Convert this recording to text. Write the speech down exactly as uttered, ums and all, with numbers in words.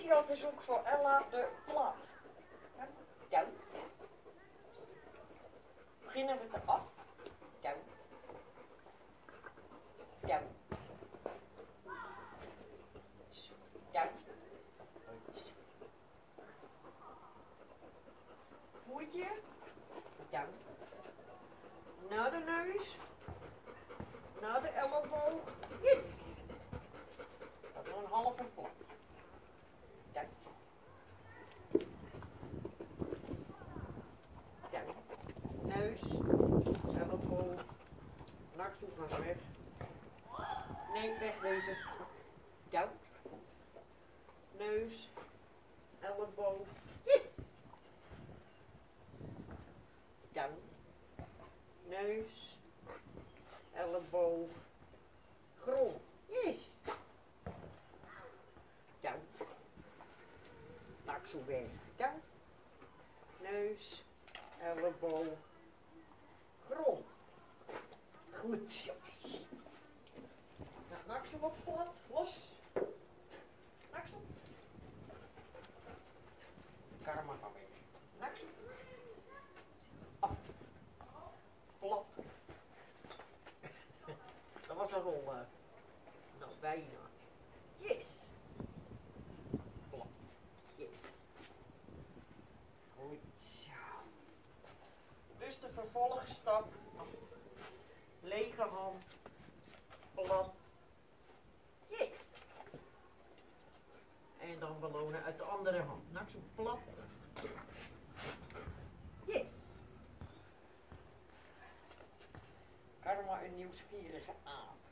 Speciaal verzoek voor Ella de Plat. Down. Beginnen we eraf. Down. Down. Down. Voetje. Down. Naar de neus. Naar de elleboog. Yes. Dat is een halve plat. Down. Down. Neus. Elleboog. Nakstoel gaat weg. Nee, wegwezen. Down. Neus. Elleboog. Yes. Down. Neus. Elleboog. Grond. Yes. Down. Naksel weg. Down. Neus. Elleboog. Grond. Goed zo. Nou, naksel op plat. Los. Naksel. Karma gaan weg. Naksel. Af. Plat. Dat was een rol. Uh, nou, bijna. Yes. Plat. Yes. Goed zo. Dus de vervolgstap. Lege hand. Plat. Yes. En dan belonen uit de andere hand. Nou, zo plat. Yes. Karma een nieuwsgierige aap.